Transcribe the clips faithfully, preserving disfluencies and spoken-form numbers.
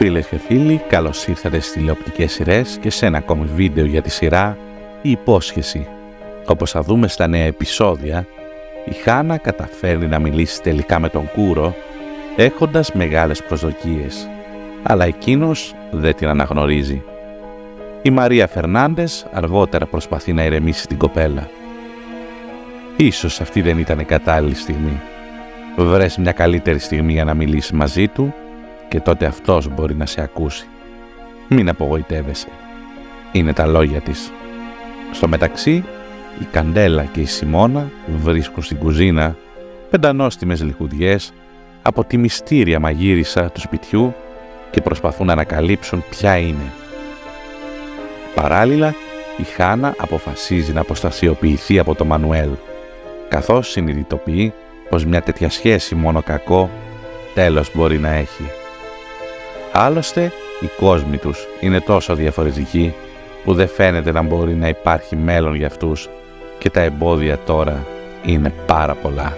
Φίλες και φίλοι, καλώς ήρθατε στις τηλεοπτικές σειρές και σε ένα ακόμη βίντεο για τη σειρά «Η Υπόσχεση». Όπως θα δούμε στα νέα επεισόδια, η Χάνα καταφέρνει να μιλήσει τελικά με τον Κούρο, έχοντας μεγάλες προσδοκίες, αλλά εκείνος δεν την αναγνωρίζει. Η Μαρία Φερνάντες αργότερα προσπαθεί να ηρεμήσει την κοπέλα. Ίσως αυτή δεν ήταν η κατάλληλη στιγμή. Βρες μια καλύτερη στιγμή για να μιλήσει μαζί του και τότε αυτός μπορεί να σε ακούσει. Μην απογοητεύεσαι. Είναι τα λόγια της. Στο μεταξύ, η Καντέλα και η Σιμώνα βρίσκουν στην κουζίνα πεντανόστιμες λιχουδιές από τη μυστήρια μαγείρισα του σπιτιού και προσπαθούν να ανακαλύψουν ποια είναι. Παράλληλα, η Χάνα αποφασίζει να αποστασιοποιηθεί από τον Μανουέλ, καθώς συνειδητοποιεί πως μια τέτοια σχέση μόνο κακό τέλος μπορεί να έχει. Άλλωστε, οι κόσμοι τους είναι τόσο διαφορετικοί που δεν φαίνεται να μπορεί να υπάρχει μέλλον για αυτούς και τα εμπόδια τώρα είναι πάρα πολλά.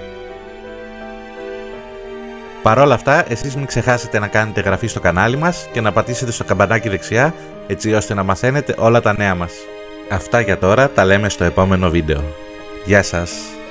Παρ' όλα αυτά, εσείς μην ξεχάσετε να κάνετε εγγραφή στο κανάλι μας και να πατήσετε στο καμπανάκι δεξιά, έτσι ώστε να μαθαίνετε όλα τα νέα μας. Αυτά για τώρα, τα λέμε στο επόμενο βίντεο. Γεια σας!